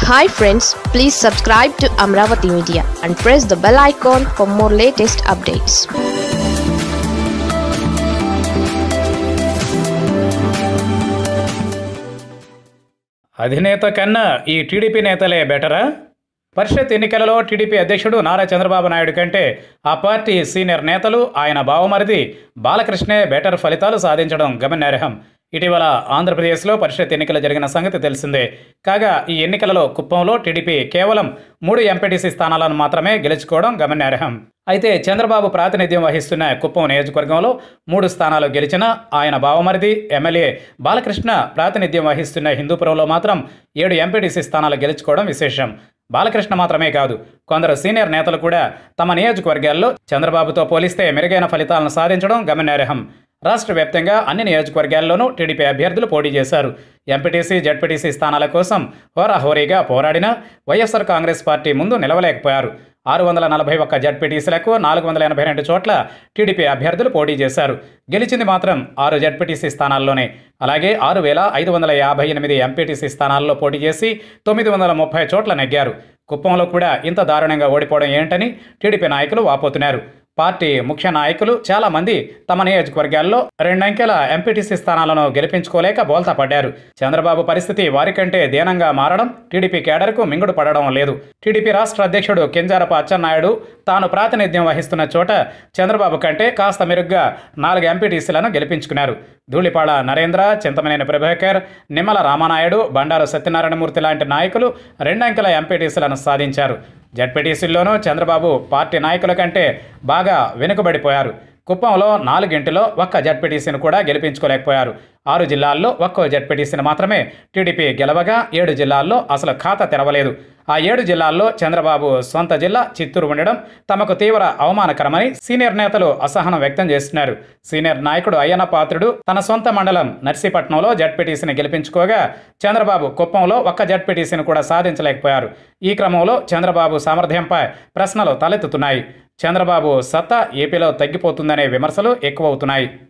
Hi friends, please subscribe to Amravati Media and press the bell icon for more latest updates. అధినేత కన్నా ఈ TDP నేతలే బెటరా? పరిషత్ ఎన్నికలలో టీడీపీ అధ్యక్షుడు నారా చంద్రబాబు నాయుడు కంటే ఆ పార్టీ సీనియర్ నేతలు ఆయన బావమరిది బాలకృష్ణే బెటర్ ఫలితాలు సాధించడం గమనార్హం. ఇటీవల ఆంధ్రప్రదేశ్లో పరిషత్ ఎన్నికలు జరిగిన సంగతి తెలిసిందే. కాగా ఈ ఎన్నికలలో కుప్పంలో టీడీపీ కేవలం 3 ఎంపీటీసీ స్థానాలను మాత్రమే గెలుచుకోవడం గమనార్హం. అయితే చంద్రబాబు ప్రాతినిధ్యం వహిస్తున్న కుప్పం నియోజకవర్గంలో 3 స్థానాలు గెలిచిన ఆయన బావమరిది ఎమ్మెల్యే బాలకృష్ణ ప్రాతినిధ్యం వహిస్తున్న హిందూపురంలో మాత్రం 7 ఎంపీటీసీ స్థానాలు గెలుచుకోవడం విశేషం. బాలకృష్ణ మాత్రమే కాదు, కొందరు సీనియర్ నేతలు కూడా తమ నియోజకవర్గాల్లో చంద్రబాబుతో పోలిస్తే మెరుగైన ఫలితాలను సాధించడం గమనార్హం. రాష్ట్ర వ్యాప్తంగా అన్ని నియోజకవర్గాల్లోనూ టీడీపీ అభ్యర్థులు పోటీ చేశారు. ఎంపీటీసీ, జడ్పీటీసీ స్థానాల కోసం హోరాహోరీగా పోరాడినా వైఎస్ఆర్ కాంగ్రెస్ పార్టీ ముందు నిలవలేకపోయారు. 641 జడ్పీటీసీలకు 482 చోట్ల టీడీపీ అభ్యర్థులు పోటీ చేశారు. గెలిచింది మాత్రం 6 జడ్పీటీసీ స్థానాల్లోనే. అలాగే 6558 ఎంపీటీసీ స్థానాల్లో పోటీ చేసి 930 చోట్ల నెగ్గారు. కుప్పంలో కూడా ఇంత దారుణంగా ఓడిపోవడం ఏంటని టీడీపీ నాయకులు వాపోతున్నారు. పార్టీ ముఖ్య నాయకులు చాలామంది తమ నియోజకవర్గాల్లో 2 అంకెల ఎంపీటీసీ స్థానాలను గెలిపించుకోలేక బోల్తా పడ్డారు. చంద్రబాబు పరిస్థితి వారికంటే దీనంగా మారడం టీడీపీ కేడర్కు మింగుడు పడడం లేదు. టీడీపీ రాష్ట్ర అధ్యక్షుడు కింజారపు అచ్చెన్నాయుడు తాను ప్రాతినిధ్యం వహిస్తున్న చోట చంద్రబాబు కంటే కాస్త మెరుగ్గా 4 ఎంపీటీసీలను గెలిపించుకున్నారు. ధూళిపాళ నరేంద్ర, చింతమనేని ప్రభాకర్, నిమ్మల రామానాయుడు, బండారు సత్యనారాయణమూర్తి లాంటి నాయకులు 2 అంకెల ఎంపీటీసీలను సాధించారు. జడ్పీటీసీల్లోనూ చంద్రబాబు పార్టీ నాయకుల కంటే బాగా వెనుకబడిపోయారు. కుప్పంలో 4 1 జడ్పీటీసీని కూడా గెలిపించుకోలేకపోయారు. 6 జిల్లాల్లో 1 జడ్పీటీసీని మాత్రమే టీడీపీ గెలవగా 7 జిల్లాల్లో అసలు ఖాతా తెరవలేదు. ఆ 7 జిల్లాల్లో చంద్రబాబు సొంత జిల్లా చిత్తూరు ఉండడం తమకు తీవ్ర అవమానకరమని సీనియర్ నేతలు అసహనం వ్యక్తం చేస్తున్నారు. సీనియర్ నాయకుడు అయ్యన్న పాత్రుడు తన సొంత మండలం నర్సీపట్నంలో జడ్పీటీసీని గెలిపించుకోగా చంద్రబాబు కుప్పంలో 1 జడ్పీటీసీని కూడా సాధించలేకపోయారు. ఈ క్రమంలో చంద్రబాబు సామర్థ్యంపై ప్రశ్నలు తలెత్తుతున్నాయి. చంద్రబాబు సత్తా ఏపీలో తగ్గిపోతుందనే విమర్శలు ఎక్కువవుతున్నాయి.